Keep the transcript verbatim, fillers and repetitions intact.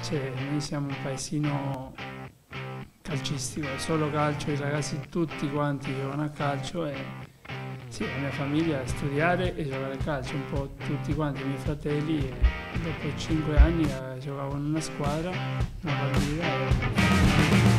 cioè, noi siamo un paesino calcistico, è solo calcio, i ragazzi tutti quanti giocano a calcio e sì, la mia famiglia è studiare e giocare a calcio, un po' tutti quanti i miei fratelli e dopo cinque anni eh, giocavo in una squadra, una partita e